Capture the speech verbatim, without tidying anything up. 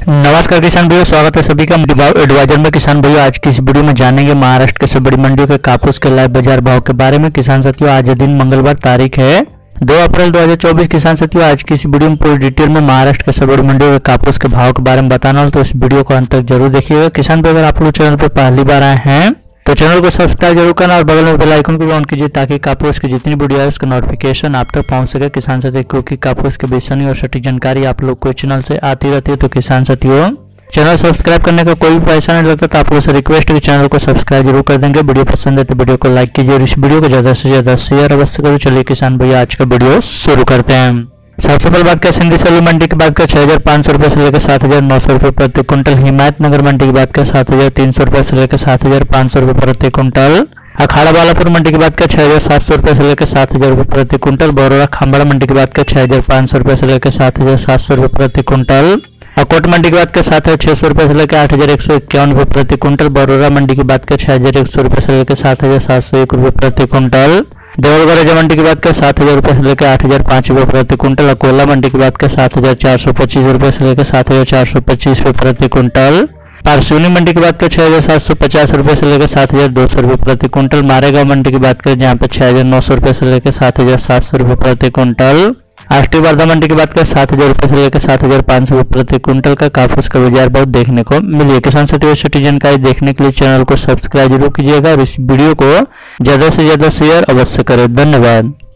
नमस्कार किसान भाइयों, स्वागत है सभी का एडवाइजर में। किसान भाइयों, आज की इस वीडियो में जानेंगे महाराष्ट्र के सब बड़ी मंडियों के कापूस के लाइव बाजार भाव के बारे में। किसान साथियों, आज दिन मंगलवार, तारीख है दो अप्रैल दो हज़ार चौबीस। किसान साथियों, आज की इस वीडियो में पूरी डिटेल में महाराष्ट्र के सब बड़ी मंडियों के कापूस के भाव के बारे में बताना हो तो इस वीडियो को अंत तक जरूर देखिएगा। किसान भाई, अगर आप लोग चैनल पर पहली बार आए हैं तो चैनल को सब्सक्राइब जरूर करना और बगल में बेल आइकन को भी ऑन कीजिए ताकि कापूस की जितनी वीडियो है उसका नोटिफिकेशन आप तक पहुंच सके। किसान साथियों, क्योंकि कापूस के विषय और सटीक जानकारी आप लोग को चैनल से आती रहती है, तो किसान साथियों चैनल सब्सक्राइब करने का कोई भी पैसा नहीं लगता, तो आप लोगों से रिक्वेस्ट है कि चैनल को सब्सक्राइब जरूर कर देंगे। वीडियो पसंद है तो वीडियो को लाइक कीजिए और इस वीडियो को ज्यादा से ज्यादा शेयर अवश्य करो। चलिए किसान भैया, आज का वीडियो शुरू करते हैं। सबसे पहले बात करें सिंधी सली मंडी की बात करें छह हजार पाँच सौ रुपए से लेकर सात हजार नौ सौ रुपए प्रति क्विंटल। हिमायत नगर मंडी की बात करें सात हजार तीन सौ रुपए से लेकर सात हजार पाँच सौ रुपए प्रति क्विंटल। अखाड़ा बालापुर मंडी की बात करें छह हजार सात सौ रुपए से लेकर सात हजार रुपए प्रति क्विंटल। बरोरा खामड़ा मंडी की बात करें छह हजार पाँच सौ रुपए से लेकर सात हजार सात सौ रुपए प्रति क्विंटल। अकोट मंडी की बात करें सात हजार छह सौ रुपए से लेकर आठ हजार एक सौ इक्यावन रुपए प्रति क्विंटल। बरोरा मंडी की बात करें छह हजार एक सौ रुपए से लेकर सात हजार सात सौ एक रुपए प्रति क्विंटल। देवरगढ़ मंडी की बात करें सात हजार रुपए से लेकर आठ हजार पाँच रुपए प्रति क्विंटल। अकोला मंडी की बात करें सात हजार चार सौ पच्चीस रुपए से लेकर सात हजार चार सौ पच्चीस रुपए प्रति क्विंटल। पारसिवनी मंडी की बात करें छह हजार सात सौ पचास रुपए से लेकर सात हजार दो सौ रुपए प्रति क्विंटल। मारेगांव मंडी की बात करें जहाँ पे छह हजार नौ सौ रुपए से लेकर सात हजार सात सौ रुपए प्रति क्विंटल। आष्टी वर्धा मंडी की बात करें सात हजार रुपए से लेकर सात हजार पाँच सौ रुपए प्रति क्विंटल का कापूस का बाजार भाव देखने को मिली। किसान साथियों, छोटी जानकारी देखने के लिए चैनल को सब्सक्राइब जरूर कीजिएगा और इस वीडियो को ज्यादा से ज्यादा शेयर अवश्य करें। धन्यवाद।